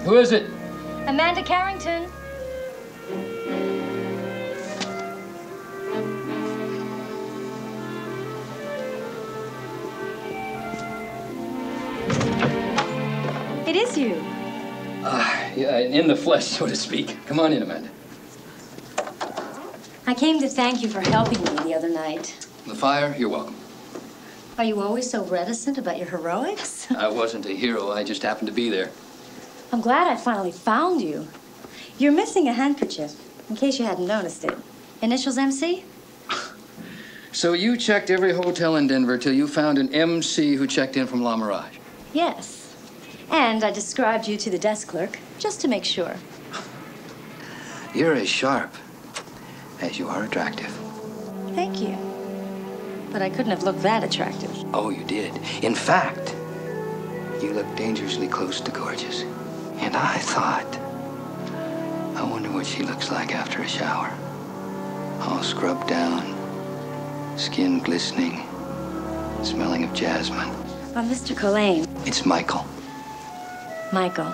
Who is it? Amanda Carrington. It is you. Yeah, in the flesh, so to speak. Come on in, Amanda. I came to thank you for helping me the other night. The fire, you're welcome. Are you always so reticent about your heroics? I wasn't a hero, I just happened to be there. I'm glad I finally found you. You're missing a handkerchief, in case you hadn't noticed it. Initials MC? So you checked every hotel in Denver till you found an MC who checked in from La Mirage? Yes. And I described you to the desk clerk, just to make sure. You're as sharp as you are attractive. Thank you. But I couldn't have looked that attractive. Oh, you did. In fact, you look dangerously close to gorgeous. And I thought, I wonder what she looks like after a shower. All scrubbed down, skin glistening, smelling of jasmine. Mr. Collane. It's Michael. Michael.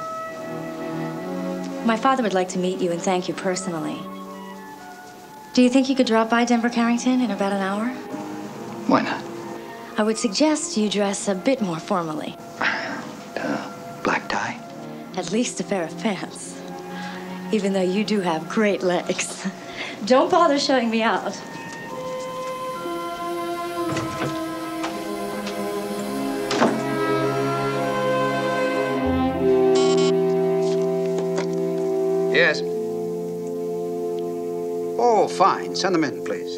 My father would like to meet you and thank you personally. Do you think you could drop by Denver Carrington in about an hour? Why not? I would suggest you dress a bit more formally. Black tie? At least a pair of pants. Even though you do have great legs. Don't bother showing me out. Yes. Oh, fine. Send them in, please.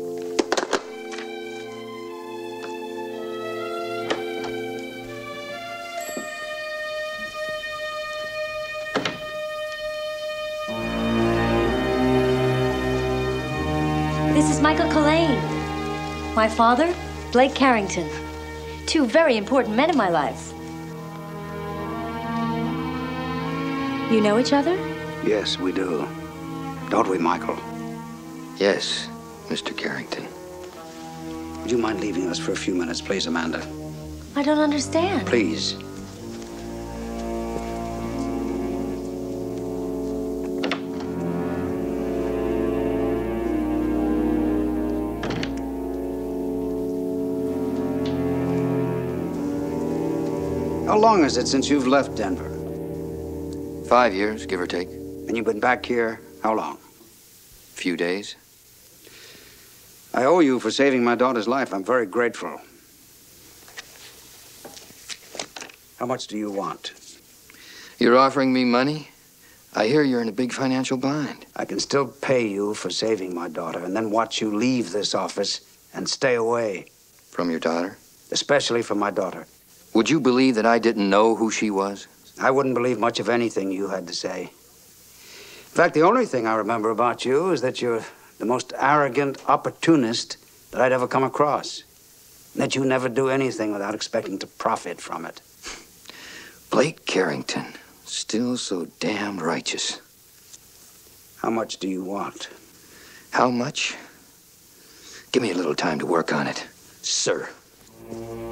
This is Michael Collane. My father, Blake Carrington. Two very important men in my life. You know each other? Yes, we do. Don't we, Michael? Yes, Mr. Carrington. Would you mind leaving us for a few minutes, please, Amanda? I don't understand. Please. How long is it since you've left Denver? 5 years, give or take. And you've been back here how long? Few days. I owe you for saving my daughter's life. I'm very grateful. How much do you want? You're offering me money? I hear you're in a big financial bind. I can still pay you for saving my daughter and then watch you leave this office and stay away. From your daughter? Especially from my daughter. Would you believe that I didn't know who she was? I wouldn't believe much of anything you had to say. In fact, the only thing I remember about you is that you're the most arrogant opportunist that I'd ever come across. And that you never do anything without expecting to profit from it. Blake Carrington, still so damn righteous. How much do you want? How much? Give me a little time to work on it, sir.